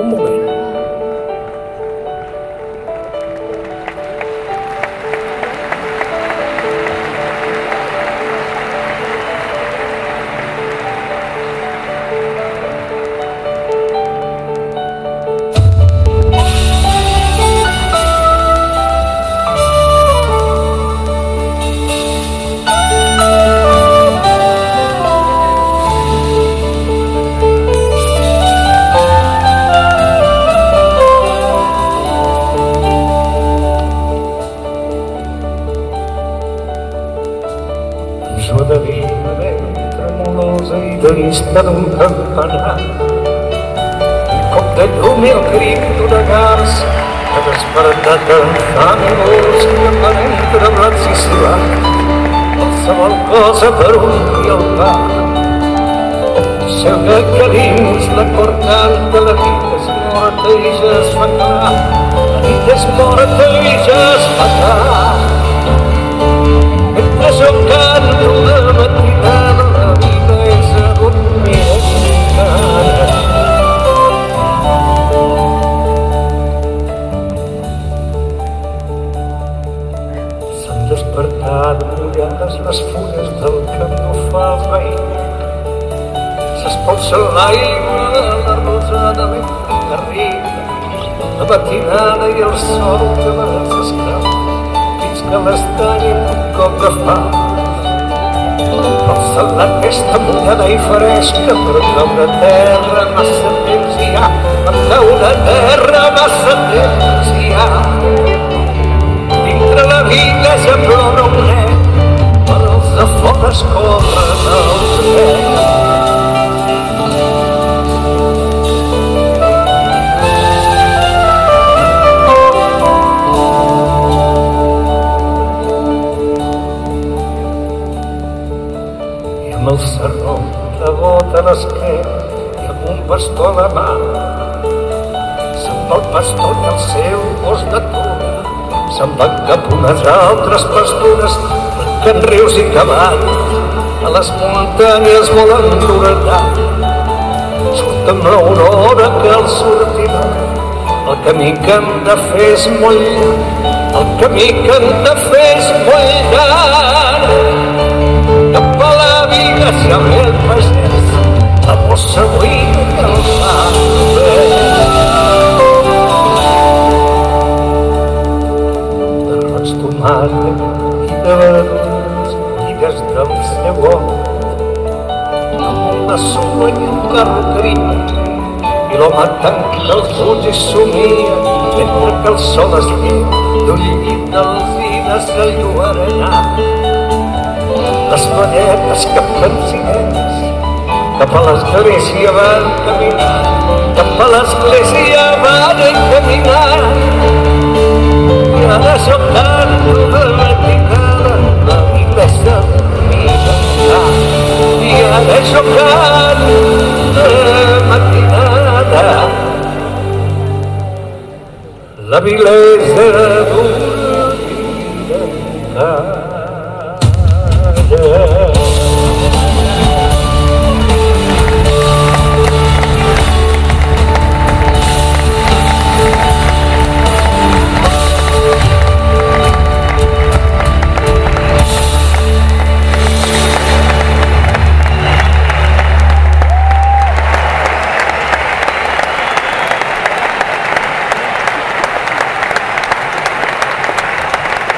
Un moment. Jo de vida ben tremolosa i trista d'un campanar, un cop de llum i el crit d'una garça ha despertat el fam i molts que per entre brats i silats qualsevol cosa per omplir el pa. Sembla que dins la cor canta la nit és morta i ja es fa clar, la nit és morta i ja es fa clar. Mentre jo canto la matinada, la vida és adormida. S'han despertat mullades les fulles del que no fa el veí. S'espolsa l'aigua de la rosada mentre que arriba la matinada i el sol que les escau que l'estany un cop que fa. Alça aquesta mullada i fresca per caure a terra massa temps hi ha, per caure a terra massa temps hi ha. Dintre la vida ja plora un nen, per als afores corren els nens. Amb el sarró de bota a l'esquena i amb un bastó a la mà se'n va el pastor i el seu gos de cura, se'n van cap unes altres pastures que en rius i cavalls a les muntanyes volen d'oretar. Surt amb l'aurora que el sortirà, el camí que hem de fer és molt llarg, el camí que hem de fer és molt llarg. Cap a la vida s'hi ha el pagès, la bossa buida que el fa de roig tomàquet i de verdures, lligues del seu home, amb una sua i un carro crida, i l'home tanca els ulls i somia, mentre que el sol es lleva d'un llit d'alzines enlluernat. Les velletes que pensinetes cap a l'església van caminar, cap a l'església van caminar. I ara jo canto de matinada, la vida és adormida. I ara jo canto de matinada, la vila